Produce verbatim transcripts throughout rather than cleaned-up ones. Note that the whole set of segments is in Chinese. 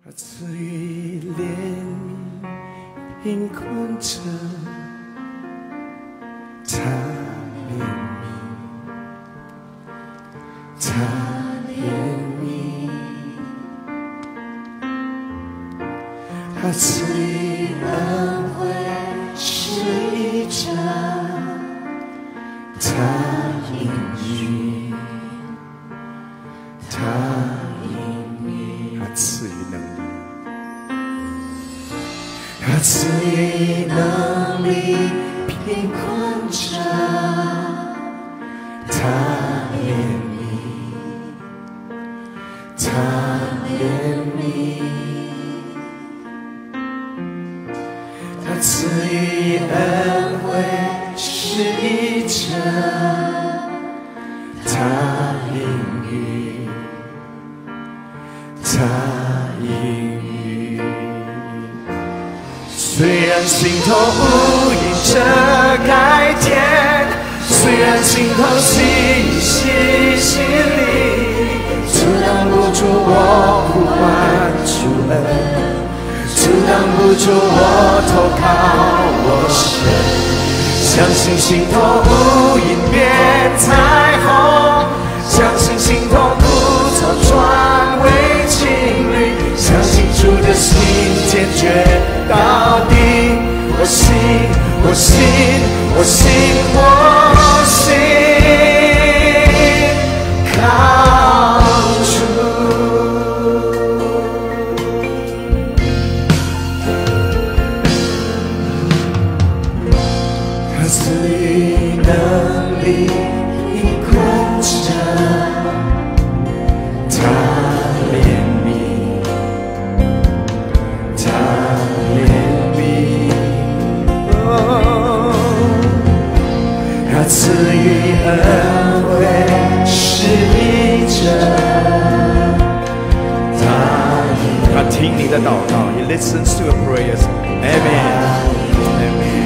赐予怜悯贫困者，他怜悯，他怜悯，他赐予恩惠施予者，他应允，他应允，他赐予能力。他赐予能力贫困者，他怜悯，他怜悯，他赐予恩惠施予者，他应允，他应允。虽然心头乌云遮盖天，虽然心头细细细里，阻挡不住我呼唤主恩，阻挡不住我投靠我神。相信心头乌云变彩虹，相信心头枯草转为青绿，相信主的心坚决到底。我信，我信，我信，我信，靠主。他赐予能力贫困者，他怜悯，他怜悯，哦，他赐予恩惠施予者，他他听你的祷告 ，He listens to your prayers. Amen. Amen.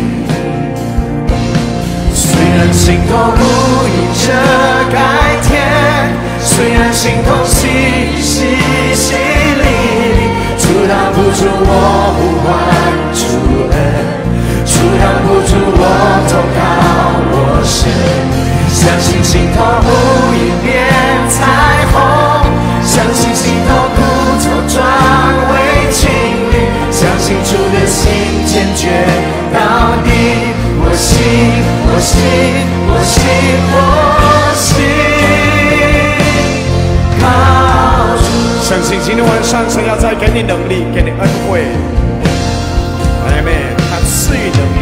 虽然心头乌云遮盖天，虽然心头细细细里，阻挡不住我呼唤主恩，阻挡不住我投靠我神。相信心头乌云变彩虹，相信心头枯草转为青绿，相信主的心坚决到底。我信，我信，我信，我信，靠主。相信今天晚上神要再给你能力，给你恩惠。Amen。他赐予能力。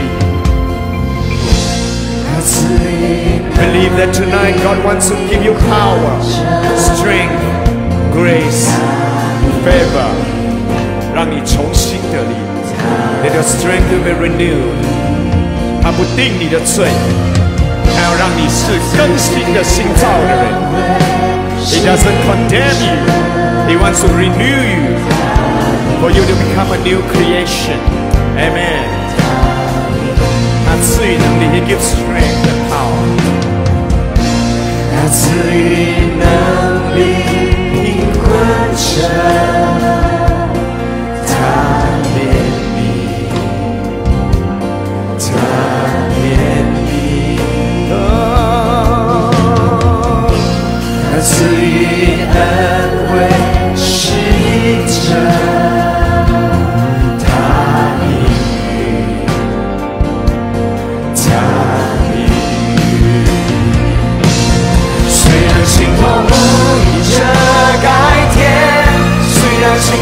他赐予。Believe that tonight God wants to give you power, strength, grace, favor， 让你重新得力。Let your strength be renewed。他不定你的罪，他要让你是更新的新造的人。He doesn't condemn you. He wants to renew you for you to become a new creation. Amen. 他赐予能力 He gives strength and power. 他赐予能力贫困者，他怜悯，他怜悯，哦，他赐予恩惠施予者，他应允，他应允。虽然心头乌云遮盖天，虽然心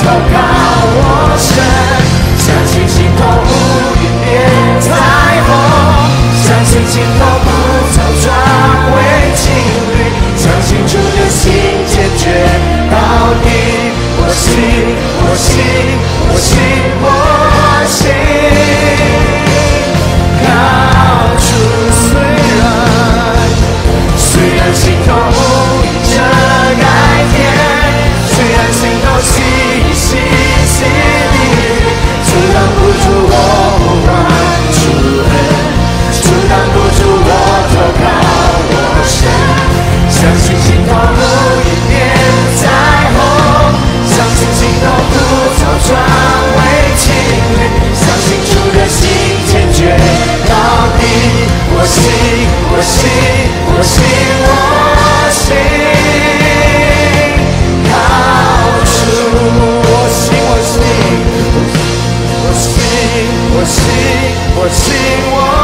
投靠我神，相信心头乌云变彩虹，相信心头不曾转为情侣，相信主的心坚决到底。我信，我信，我信，我信，靠主。虽然虽然心头无影遮盖天，虽然心头细细细地阻挡不住我呼唤主恩，阻挡不住我投靠我神，相信心头无一片彩虹，相信心头不曾转为情侣，相信主的心坚决到底。我信，我信，我信，我信，靠主。我信，我信，我信，我信，我信，我